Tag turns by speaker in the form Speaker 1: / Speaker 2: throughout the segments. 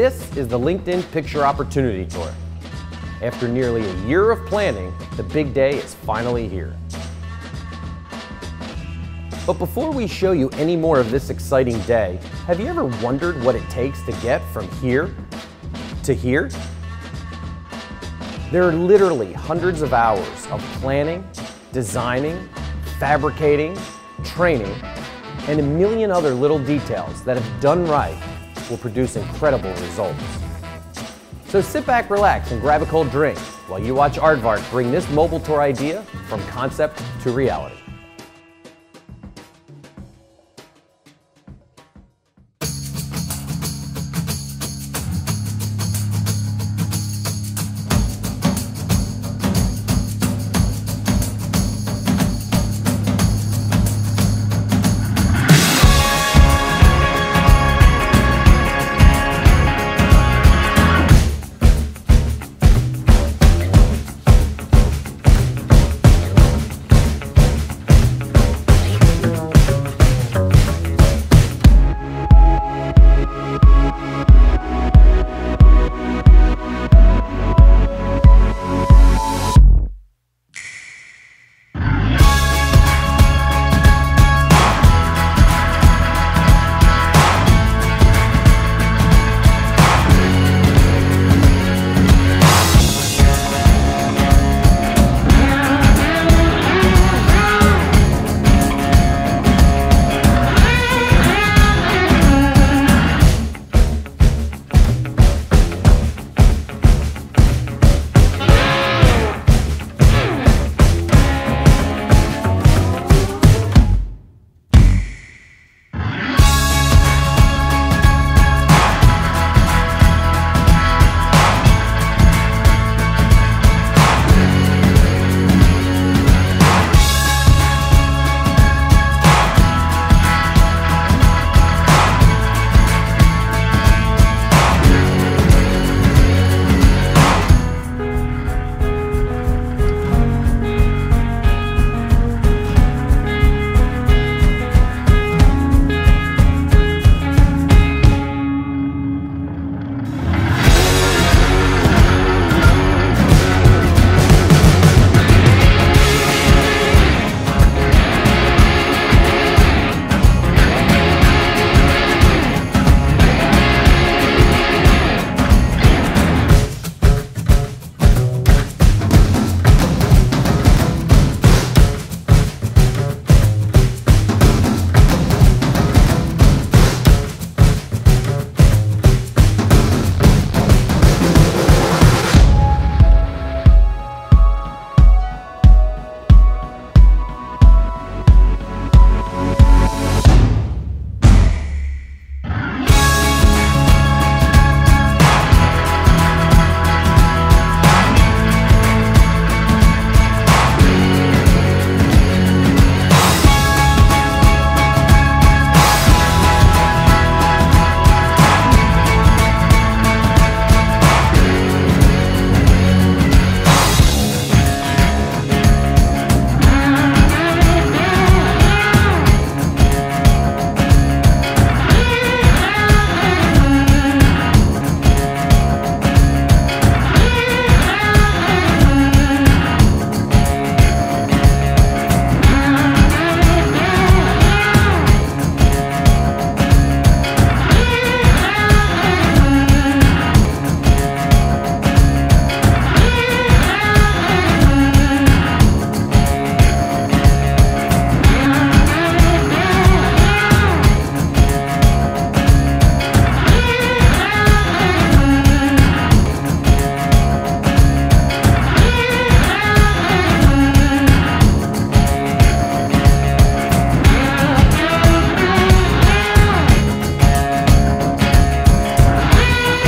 Speaker 1: This is the LinkedIn Picture Opportunity Tour. After nearly a year of planning, the big day is finally here. But before we show you any more of this exciting day, have you ever wondered what it takes to get from here to here? There are literally hundreds of hours of planning, designing, fabricating, training, and a million other little details that, if done right, will produce incredible results. So sit back, relax, and grab a cold drink while you watch Aardvark bring this mobile tour idea from concept to reality.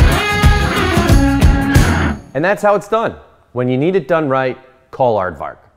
Speaker 1: And that's how it's done. When you need it done right, call Aardvark.